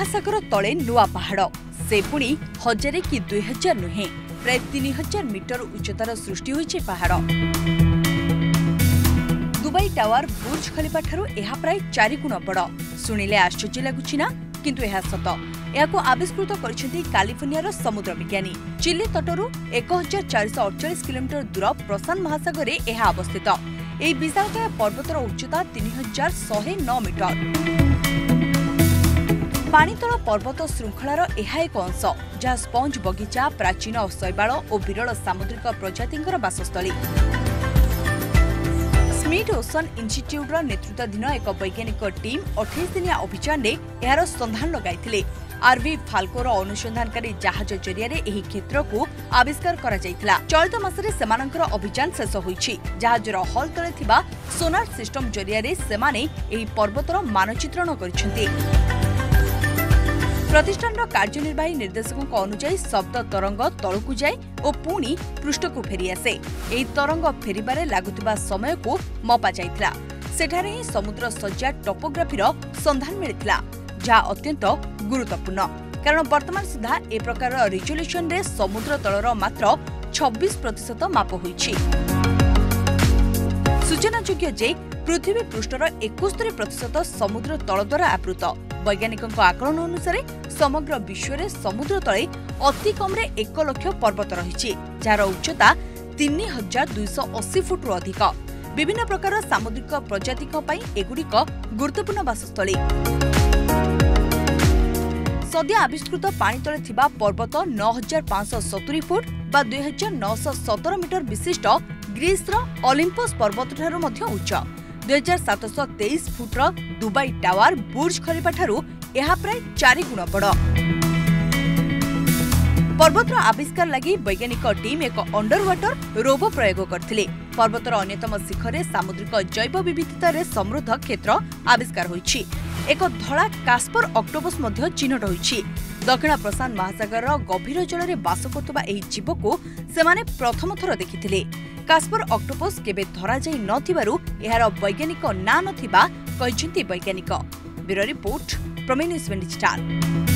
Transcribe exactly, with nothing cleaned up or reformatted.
महासागर तले नुआ पहाड़ से पुणी हजार कि दुई हजार नुहे प्राय तीन हजार मीटर उच्चतार सृष्टि होइछे पहाड़। दुबई टावर बुर्ज खलीफा ठारू एहा प्राय चारि गुण बड़। शुणिले आश्चर्य लगुछि ना, किंतु एहा सत। एहाको आविष्कृत करिसेंती कैलिफोर्नियार समुद्र विज्ञानी। चिली तटरू एक हजार चार सौ अड़चाश किलोमीटर दूर प्रशांत महासागर में एहा अवस्थित। एही विशालकाय पर्वतर उच्चता तीन हजार शहे नौ मीटर। पानीतल पर्वत श्रृंखलार एहा एक अंश जहाँ स्पंज बगीचा, प्राचीन शैवाल और विरल सामुद्रिक प्रजातिंकर बासस्थली। स्मिथ ओशन इन्स्टिट्यूटर नेतृत्वाधीन एक वैज्ञानिक टीम अठाईस दिनिया अभियान में यार संधान लगाई। आरवी फाल्कोर अनुसंधानकारी जहाज जरिया एही क्षेत्र को आविष्कार करा जायतिला। चलित मासरे सेमानंकर अभियान शेष होईछि। जहाजर हल तले थिबा सोनार सिस्टम जरिया सेमाने एही पर्वतर मानचित्रण करिसेंती। प्रतिष्ठान कार्यनिर्वाही निर्देशकों अनुसार शब्द तरंग तलकू जाए और पुणी पृष्ठ को फेरी आसे। एही तरंग फेरिबारे लागुतिबा समय को मपा जाइतिला। सेठारे ही समुद्र सज्जा टोपोग्राफीर संधान मिलितिला, जहा अत्यंत गुरुत्वपूर्ण कारण वर्तमान सुधा ए प्रकार रिजोल्यूशन रे समुद्र तलर मात्र छब्बीस प्रतिशत माप होइछि। सूचनायोग्य जे पृथ्वी पृष्ठर इकहत्तर प्रतिशत समुद्र तल द्वारा आवृत। वैज्ञानिकों आकलन अनुसार समग्र विश्व में समुद्र तले अति कम रे एक लक्ष पर्वत रही, जार उच्चता तीन हजार दुईश अशी फुट रु अधिक। विभिन्न प्रकार सामुद्रिक प्रजाति एगुड़िक गुरुत्वपूर्ण बासस्थली। सद्य आविष्कृत पानी तले थिबा पर्वत नौ हजार पांच सौ सतुरी फुट बा दुई हजार नौ सौ सतर मीटर विशिष्ट ग्रीसर ओलिम्पस पर्वत ठारू मध्य उच्च। दुई हजार सात सौ तेईस फुट्र दुबई टावर बुर्ज खलीफा ठारू एहा प्राय चारि गुण बड़। पर्वतर आविष्कार लगी वैज्ञानिक टीम एक अंडर वाटर रोबो प्रयोग करथिले। पर्वतर अन्यतम शिखरे सामुद्रिक जैव विविधतार समृद्ध क्षेत्र आविष्कार होइछि। एक धड़ा कास्पर ऑक्टोपस मध्य चिन्हट होइछि। दक्षिण प्रशांत महासागर गभीर जल में बास करतबा एही जीव को सेमाने प्रथम थर देखिथिले। कास्पर ऑक्टोपस केबे धरा जाई नथिबारु एहार वैज्ञानिक ना नथिबा कहिसेंती वैज्ञानिक। Bureau report Prameya news digital.